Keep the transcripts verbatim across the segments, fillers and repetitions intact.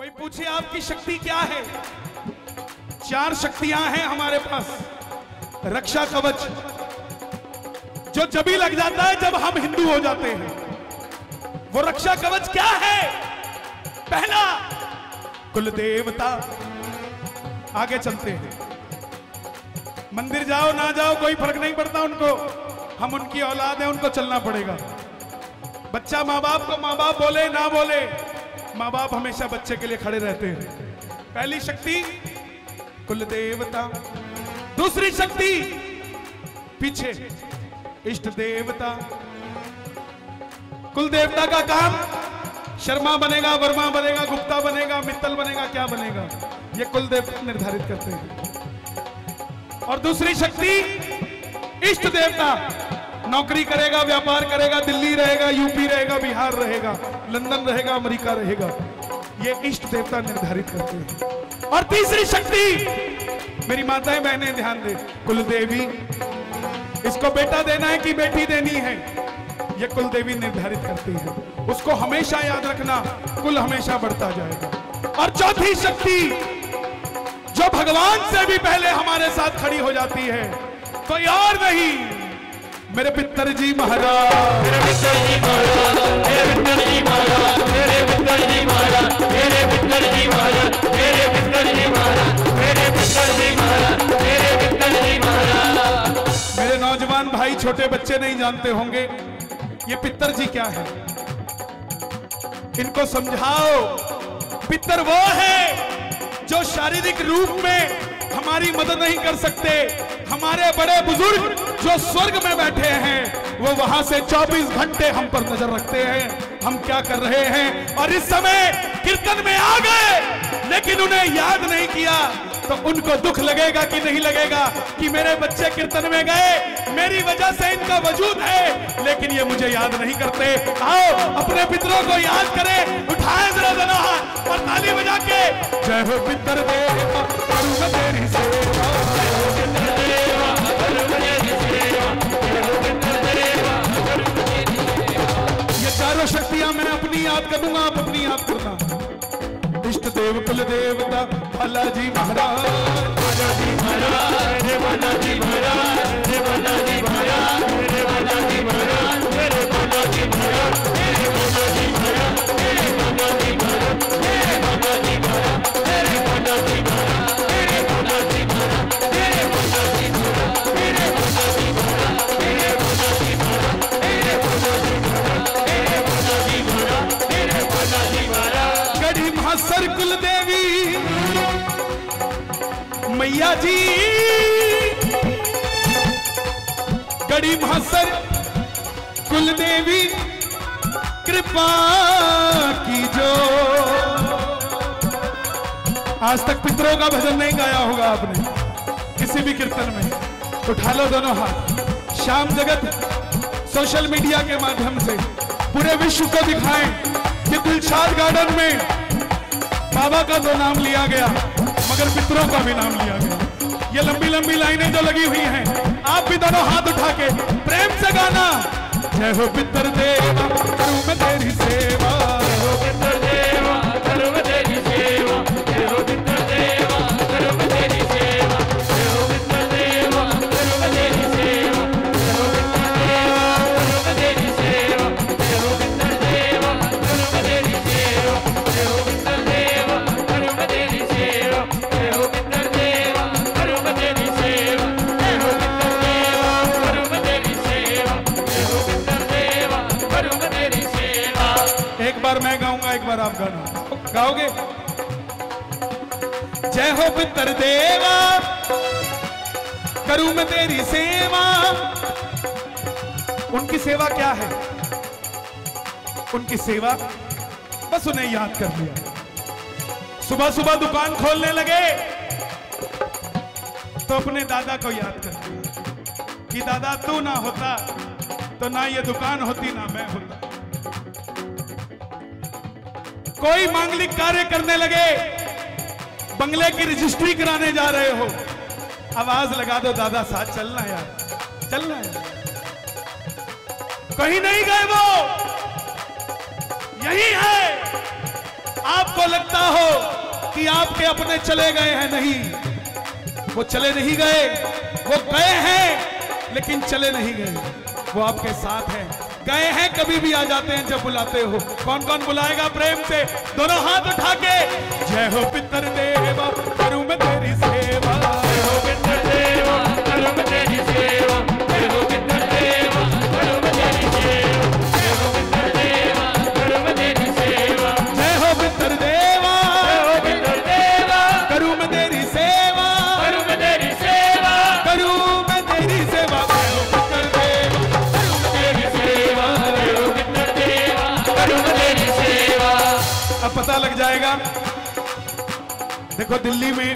कोई पूछे आपकी शक्ति क्या है? चार शक्तियां हैं हमारे पास। रक्षा कवच, जो जभी लग जाता है जब हम हिंदू हो जाते हैं। वो रक्षा कवच क्या है? पहला, कुल देवता। आगे चलते हैं, मंदिर जाओ ना जाओ कोई फर्क नहीं पड़ता उनको, हम उनकी औलाद हैं, उनको चलना पड़ेगा। बच्चा माँ बाप को माँ बाप बोले ना बोले, माँ बाप हमेशा बच्चे के लिए खड़े रहते हैं। पहली शक्ति कुल देवता। दूसरी शक्ति पीछे इष्ट देवता। कुल देवता का काम शर्मा बनेगा, वर्मा बनेगा, गुप्ता बनेगा, मित्तल बनेगा, क्या बनेगा, ये कुल देवता निर्धारित करते हैं। और दूसरी शक्ति इष्ट देवता, नौकरी करेगा, व्यापार करेगा, दिल्ली रहेगा, यूपी रहेगा, बिहार रहेगा, लंदन रहेगा, अमेरिका रहेगा, ये इष्ट देवता निर्धारित करते हैं। और तीसरी शक्ति, मेरी माताएं बहनें ध्यान दे, कुल देवी। इसको बेटा देना है कि बेटी देनी है, ये कुल देवी निर्धारित करती है। उसको हमेशा याद रखना, कुल हमेशा बढ़ता जाएगा। और चौथी शक्ति, जो भगवान से भी पहले हमारे साथ खड़ी हो जाती है, कोई और नहीं, मेरे पितर जी महाराज, मेरे पितर जी महाराज, मेरे पितर जी महाराज, मेरे पितर जी महाराज, मेरे पितर जी महाराज, मेरे पितर जी महाराज, मेरे पितर जी महाराज, मेरे पितर जी महाराज। मेरे नौजवान भाई, छोटे बच्चे नहीं जानते होंगे ये पितर जी क्या है, इनको समझाओ। पितर वो है जो शारीरिक रूप में हमारी मदद नहीं कर सकते। हमारे बड़े बुजुर्ग जो स्वर्ग में बैठे हैं, वो वहां से चौबीस घंटे हम पर नजर रखते हैं, हम क्या कर रहे हैं। और इस समय कीर्तन में आ गए लेकिन उन्हें याद नहीं किया, तो उनको दुख लगेगा कि नहीं लगेगा कि मेरे बच्चे कीर्तन में गए, मेरी वजह से इनका वजूद है, लेकिन ये मुझे याद नहीं करते। आओ अपने पितरों को याद करें, उठाएं जरा दोनों हाथ और ताली बजा के, जय हो पितर देवा करूंगा तेरी सेवा, जय हो पितर देवा करूंगा तेरी सेवा, जय हो पितर देवा करूंगा तेरी सेवा। ये चारों शक्तियां मैं अपनी याद करूंगा, आप अपनी याद करना। इष्ट देव कुल देवता बालाजी महाराज, बालाजी महाराज, रे बालाजी महाराज, रे बालाजी महाराज, रे बालाजी महाराज, रे बालाजी महाराज, रे बालाजी महाराज, रे बालाजी महाराज, रे बालाजी महाराज, रे बालाजी महाराज, रे बालाजी महाराज, रे बालाजी महाराज, रे बालाजी महाराज, रे बालाजी महाराज, रे बालाजी महाराज, रे बालाजी महाराज, रे बालाजी महाराज। गढ़ी महासर कुल देवी मैया जी, गढ़ी महासर कुल देवी कृपा की जो। आज तक पितरों का भजन नहीं गाया होगा आपने किसी भी कीर्तन में, उठा लो दोनों हाथ। श्याम जगत सोशल मीडिया के माध्यम से पूरे विश्व को दिखाएं कि दिलशाद गार्डन में बाबा का तो नाम लिया गया मगर पितरों का भी नाम लिया गया। ये लंबी लंबी लाइनें जो लगी हुई हैं, आप भी दोनों हाथ उठा के प्रेम से गाना, जय हो पितर देवा करूं मैं तेरी सेवा, जय हो पितर देवा करूं मैं तेरी सेवा, जय हो पितर देवा करूं मैं तेरी सेवा, जय हो पितर देवा करूं मैं तेरी सेवा, जय हो पितर देवा करूं मैं तेरी सेवा, जय हो पितर देवा करूं मैं तेरी सेवा, जय हो पितर देवा करूं मैं तेरी सेवा, जय हो पितर देवा करूं मैं तेरी सेवा, जय हो पितर देवा करूं मैं तेरी सेवा, जय हो पितर देवा करूं मैं तेरी सेवा। एक बार मैं गाऊंगा, एक बार आप गाना गाओगे। जय हो पितर देवा करूं मैं तेरी सेवा। उनकी सेवा क्या है? उनकी सेवा बस उन्हें याद कर लिया। सुबह सुबह दुकान खोलने लगे तो अपने दादा को याद कर लिया कि दादा तू ना होता तो ना ये दुकान होती ना मैं होता। कोई मांगलिक कार्य करने लगे, बंगले की रजिस्ट्री कराने जा रहे हो, आवाज लगा दो दादा साथ चलना यार, चलना यार। कहीं नहीं गए वो, यही है आपको लगता हो कि आपके अपने चले गए हैं, नहीं, वो चले नहीं गए, वो गए हैं लेकिन चले नहीं गए, वो आपके साथ हैं, गए हैं, कभी भी आ जाते हैं जब बुलाते हो। कौन कौन बुलाएगा प्रेम से? दोनों हाथ उठा के। जय हो पितर देवा करूं मैं तेरी सेवा, जय हो पितर देवा करूं मैं तेरी सेवा, जय हो पितर देवा करूं मैं तेरी सेवा, जय हो पितर देवा करूं मैं तेरी सेवा, जय हो पितर देवा, जय हो पितर देवा करूं मैं तेरी सेवा, करूं मैं तेरी सेवा, करूं मैं तेरी सेवा, जय हो पितर देवा करूं मैं तेरी सेवा, जय हो पितर देवा करूं मैं तेरी सेवा। अब पता लग जाएगा। देखो दिल्ली में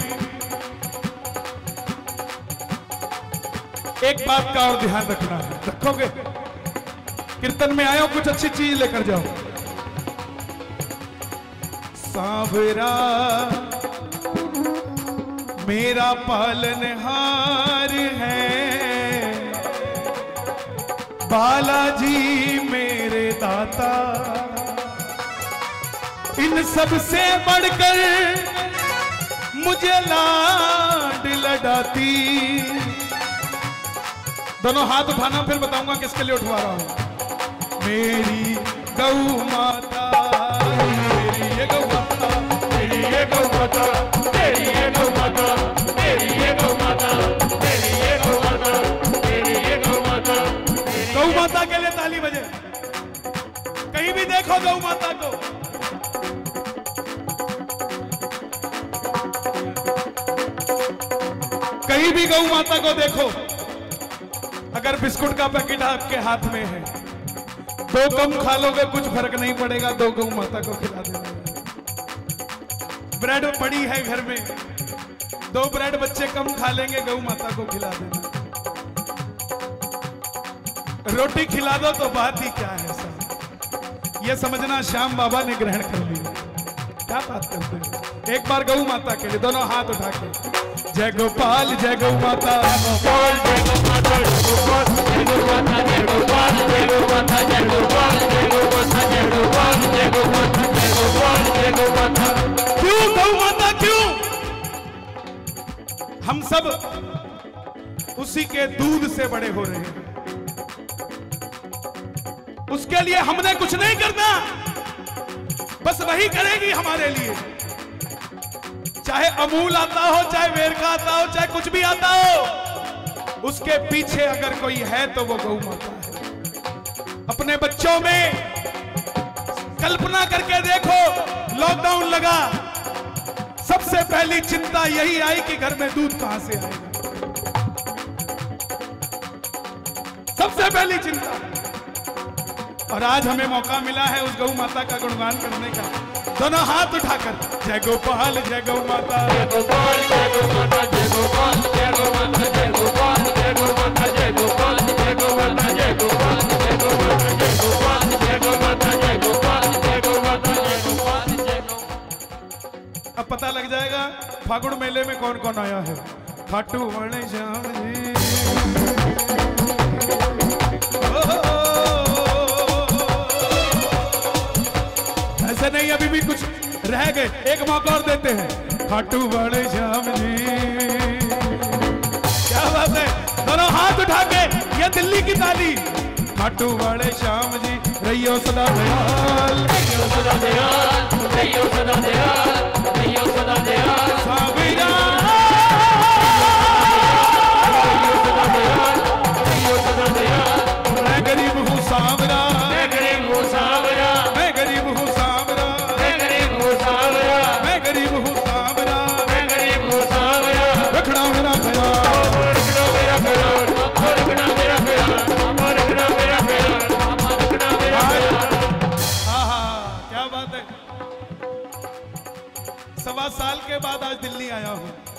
एक बात का और ध्यान रखना है, रखोगे? कीर्तन में आयो, कुछ अच्छी चीज लेकर जाओ। सांवरा मेरा पालनहार है, बालाजी मेरे दाता, इन सब से बढ़कर मुझे लाड लडाती। दोनों हाथ उठाना, फिर बताऊंगा किसके लिए उठवा रहा हूं। मेरी गौ माता, मेरी ये गौ माता, मेरी ये गौ माता, मेरी ये गौ माता, मेरी ये गौ माता, मेरी ये गौ माता, मेरी ये गौ माता। गौ माता के लिए ताली बजे। कहीं भी देखो गौ माता को, कहीं भी गौ माता को देखो। अगर बिस्कुट का पैकेट आपके हाथ में है, दो कम खा लोगे, कुछ फर्क नहीं पड़ेगा, दो गौ माता को खिला देना। ब्रेड पड़ी है घर में, दो ब्रेड बच्चे कम खा लेंगे, गौ माता को खिला देना। रोटी खिला दो तो बात ही क्या है सर, ये समझना श्याम बाबा ने ग्रहण कर लिया। क्या बात करते हैं? एक बार गौ माता के लिए दोनों हाथ उठा के। जय गोपाल जय गौ माता, गोपाल जय गौ माता, गोपाल जय गौ माता, जय गोपाल जय गौ माता, जय गोपाल जय गौ माता, जय गोपाल जय गौ माता, जय गोपाल जय गौ माता। क्यों गौ माता, क्यों? हम सब उसी के दूध से बड़े हो रहे हैं, उसके लिए हमने कुछ नहीं करना, बस वही करेगी हमारे लिए। चाहे अमूल आता हो, चाहे वेरका आता हो, चाहे कुछ भी आता हो, उसके पीछे अगर कोई है तो वो गौ माता है। अपने बच्चों में कल्पना करके देखो, लॉकडाउन लगा, सबसे पहली चिंता यही आई कि घर में दूध कहां से आएगा, सबसे पहली चिंता। और आज हमें मौका मिला है उस गौ माता का गुणगान करने का। दोनों हाथ उठाकर जय गोपाल जय गौ माता, जय गोपाल जय गौ माता, जय गोपाल जय गौ माता, जय गोपाल जय गौ माता, जय गोपाल जय गौ माता, जय गोपाल जय गौ माता, जय गोपाल जय गौ माता, जय गोपाल जय गौ माता, जय गोपाल जय गौ। अब पता लग जाएगा फागुन मेले में कौन कौन आया है। खाटू वाले श्याम जी, ऐसे नहीं, अभी भी कुछ रह गए, एक मौका और देते हैं। खाटू वाले श्याम जी, क्या बात है, दोनों हाथ उठा के, ये दिल्ली की ताली। खाटू वाले श्याम जी, रहियो सदा दयाल, रहियो सदा दयाल, रहियो सदा दयाल, रहियो सदा दयाल, साविरा रहियो सदा दयाल, रहियो सदा दयाल। मैं गरीब हूँ सावरा, मैं गरीब हूँ सावरा, मैं गरीब हूँ सावरा, मैं गरीब हूँ सावरा, मैं गरीब हूँ सावरा, मैं गरीब हूँ सावरा। रखना मेरा ख्याल, रखना मेरा ख्याल, रखना मेरा ख्याल, रखना मेरा ख्याल, रखना मेरा ख्याल। आहा, क्या बात है। सवा साल के बाद आज दिल्ली आया हूँ।